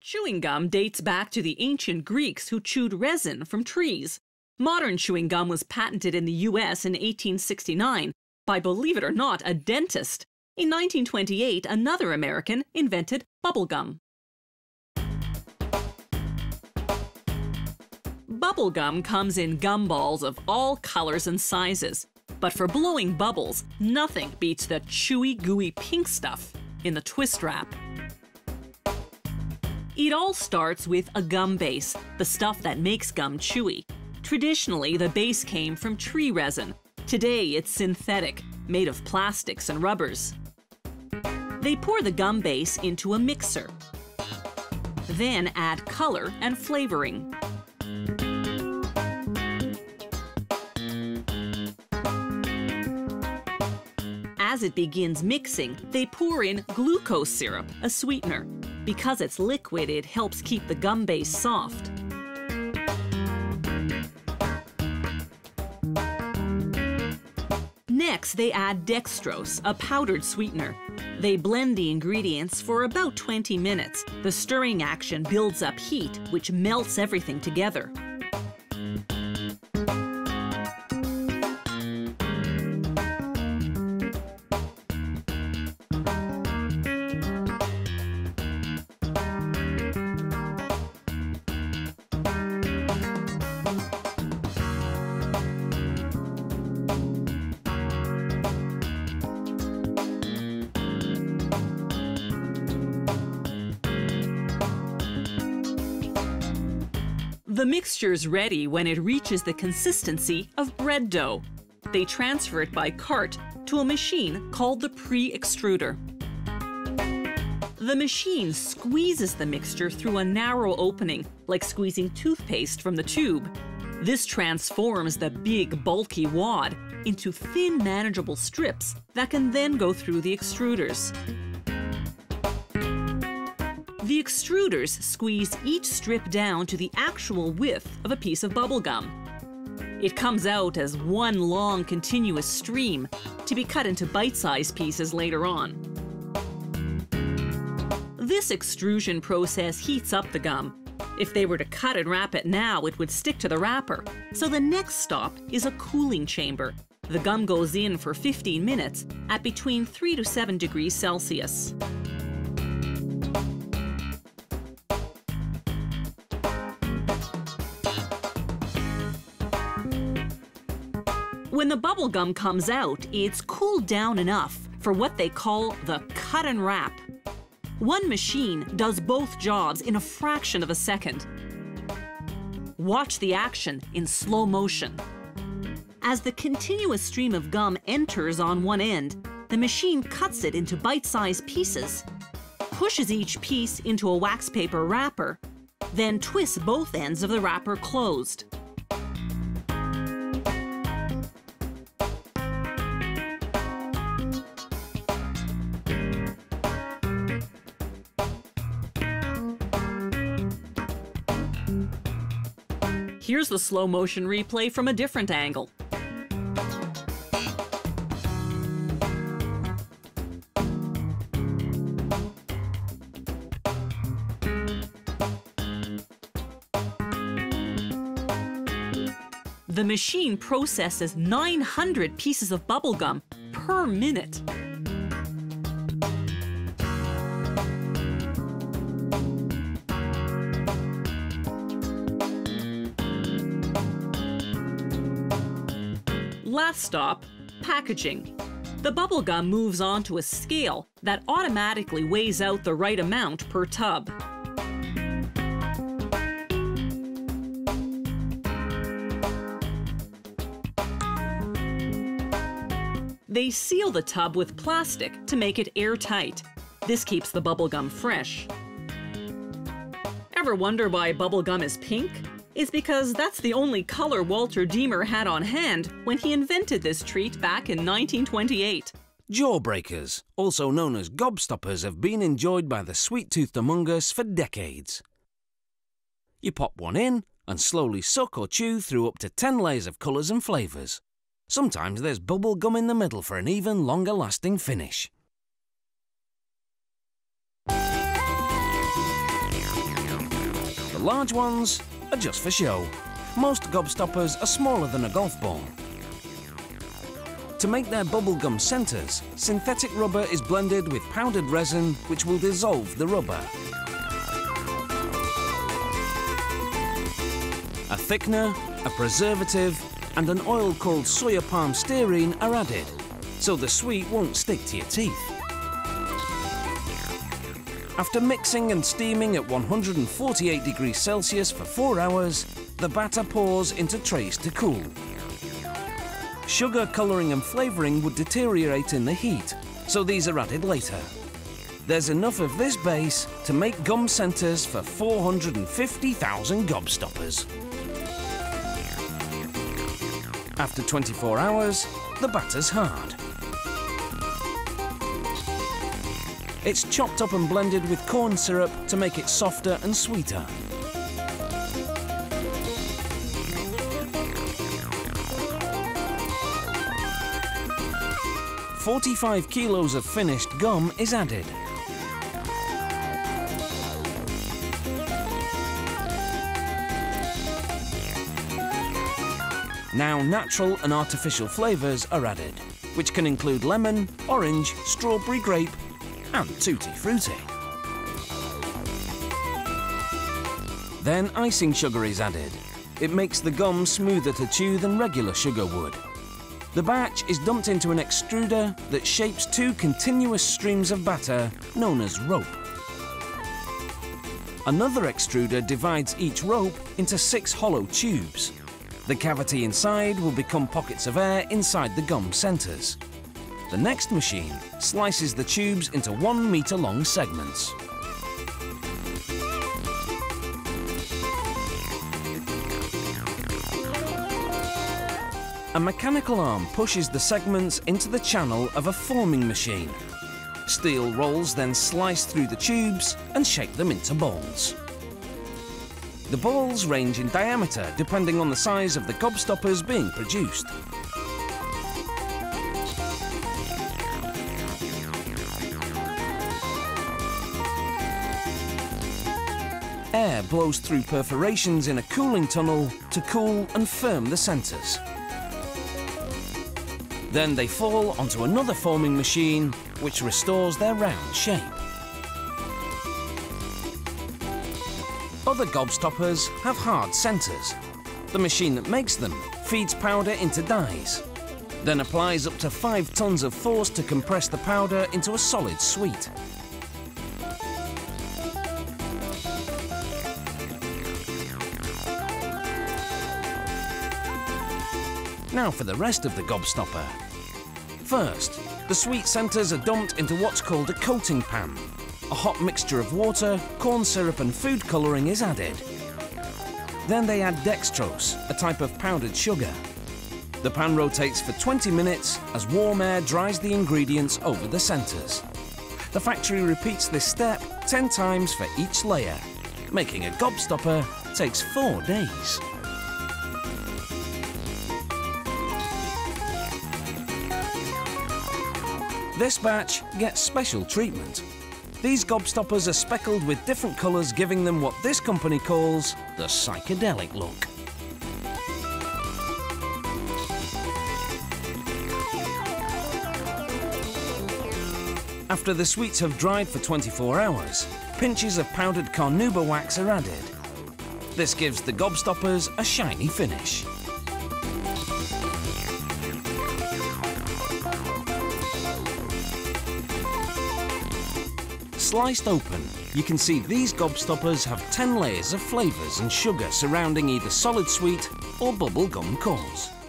Chewing gum dates back to the ancient Greeks who chewed resin from trees. Modern chewing gum was patented in the US in 1869 by, believe it or not, a dentist. In 1928, another American invented bubble gum. Bubble gum comes in gumballs of all colors and sizes. But for blowing bubbles, nothing beats the chewy, gooey pink stuff in the twist wrap. It all starts with a gum base, the stuff that makes gum chewy. Traditionally, the base came from tree resin. Today, it's synthetic, made of plastics and rubbers. They pour the gum base into a mixer, then add color and flavoring. As it begins mixing, they pour in glucose syrup, a sweetener. Because it's liquid, it helps keep the gum base soft. Next, they add dextrose, a powdered sweetener. They blend the ingredients for about 20 minutes. The stirring action builds up heat, which melts everything together. The mixture's ready when it reaches the consistency of bread dough. They transfer it by cart to a machine called the pre-extruder. The machine squeezes the mixture through a narrow opening, like squeezing toothpaste from the tube. This transforms the big, bulky wad into thin, manageable strips that can then go through the extruders. The extruders squeeze each strip down to the actual width of a piece of bubble gum. It comes out as one long, continuous stream to be cut into bite-sized pieces later on. This extrusion process heats up the gum. If they were to cut and wrap it now, it would stick to the wrapper. So the next stop is a cooling chamber. The gum goes in for 15 minutes at between 3 to 7 degrees Celsius. When the bubble gum comes out, it's cooled down enough for what they call the cut and wrap. One machine does both jobs in a fraction of a second. Watch the action in slow motion. As the continuous stream of gum enters on one end, the machine cuts it into bite-sized pieces, pushes each piece into a wax paper wrapper, then twists both ends of the wrapper closed. Here's the slow motion replay from a different angle. The machine processes 900 pieces of bubble gum per minute. Last stop, packaging. The bubble gum moves on to a scale that automatically weighs out the right amount per tub. They seal the tub with plastic to make it airtight. This keeps the bubble gum fresh. Ever wonder why bubble gum is pink? It's because that's the only color Walter Deemer had on hand when he invented this treat back in 1928. Jawbreakers, also known as gobstoppers, have been enjoyed by the sweet-toothed among us for decades. You pop one in and slowly suck or chew through up to 10 layers of colours and flavours. Sometimes there's bubble gum in the middle for an even longer-lasting finish. large ones are just for show. Most gobstoppers are smaller than a golf ball. To make their bubblegum centres, synthetic rubber is blended with powdered resin, which will dissolve the rubber. A thickener, a preservative, and an oil called soya palm stearine are added, so the sweet won't stick to your teeth. After mixing and steaming at 148 degrees Celsius for 4 hours, the batter pours into trays to cool. Sugar, colouring and flavouring would deteriorate in the heat, so these are added later. There's enough of this base to make gum centres for 450,000 gobstoppers. After 24 hours, the batter's hard. It's chopped up and blended with corn syrup to make it softer and sweeter. "45 kilos of finished gum is added. Now natural and artificial flavours are added, which can include lemon, orange, strawberry, grape and tutti frutti. Then icing sugar is added. It makes the gum smoother to chew than regular sugar would. The batch is dumped into an extruder that shapes 2 continuous streams of batter known as rope. Another extruder divides each rope into 6 hollow tubes. The cavity inside will become pockets of air inside the gum centres. The next machine slices the tubes into 1 metre long segments. A mechanical arm pushes the segments into the channel of a forming machine. Steel rolls then slice through the tubes and shape them into balls. The balls range in diameter depending on the size of the gobstoppers being produced. Air blows through perforations in a cooling tunnel to cool and firm the centres. Then they fall onto another forming machine, which restores their round shape. Other gobstoppers have hard centres. The machine that makes them feeds powder into dies, then applies up to 5 tons of force to compress the powder into a solid sweet. Now for the rest of the gobstopper. First, the sweet centres are dumped into what's called a coating pan. A hot mixture of water, corn syrup and food colouring is added. Then they add dextrose, a type of powdered sugar. The pan rotates for 20 minutes as warm air dries the ingredients over the centres. The factory repeats this step 10 times for each layer. Making a gobstopper takes 4 days. This batch gets special treatment. These gobstoppers are speckled with different colours, giving them what this company calls the psychedelic look. After the sweets have dried for 24 hours, pinches of powdered carnauba wax are added. This gives the gobstoppers a shiny finish. Sliced open, you can see these gobstoppers have 10 layers of flavours and sugar surrounding either solid sweet or bubble gum cores.